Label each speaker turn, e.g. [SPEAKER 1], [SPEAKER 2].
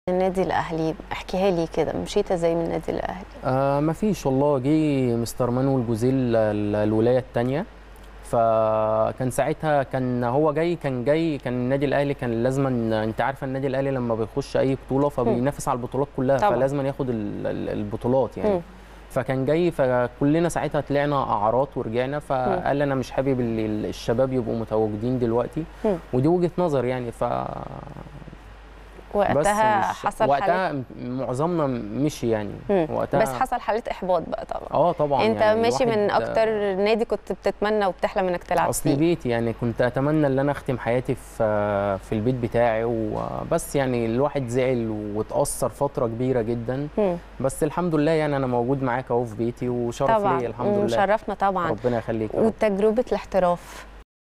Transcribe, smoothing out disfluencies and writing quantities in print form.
[SPEAKER 1] النادي الأهلي احكيها لي كده، مشيت ازاي من النادي الأهلي؟
[SPEAKER 2] مفيش والله. جه مستر مانويل جوزيل الولايه الثانيه، فكان ساعتها هو كان النادي الاهلي كان لازم، انت عارفه النادي الاهلي لما بيخش اي بطوله فبينافس على البطولات كلها
[SPEAKER 1] طبعا.
[SPEAKER 2] فلازم ياخد البطولات يعني. فكان جاي، فكلنا ساعتها طلعنا اعارات ورجعنا، فقال انا مش حابب الشباب يبقوا متواجدين دلوقتي، ودي وجهه نظر يعني.
[SPEAKER 1] وقتها حصل
[SPEAKER 2] وقتها معظمنا مشي يعني. وقتها
[SPEAKER 1] بس حصل حالة إحباط بقى طبعا.
[SPEAKER 2] طبعا
[SPEAKER 1] انت
[SPEAKER 2] يعني
[SPEAKER 1] ماشي من اكتر نادي كنت بتتمنى وبتحلم انك تلعب
[SPEAKER 2] اصل
[SPEAKER 1] فيه.
[SPEAKER 2] بيتي يعني، كنت اتمنى ان انا اختم حياتي في البيت بتاعي وبس. يعني الواحد زعل واتأثر فترة كبيرة جدا، بس الحمد لله يعني انا موجود معاك اهو في بيتي، وشرف ليا الحمد لله.
[SPEAKER 1] شرفنا طبعا.
[SPEAKER 2] ربنا يخليك.
[SPEAKER 1] وتجربة الاحتراف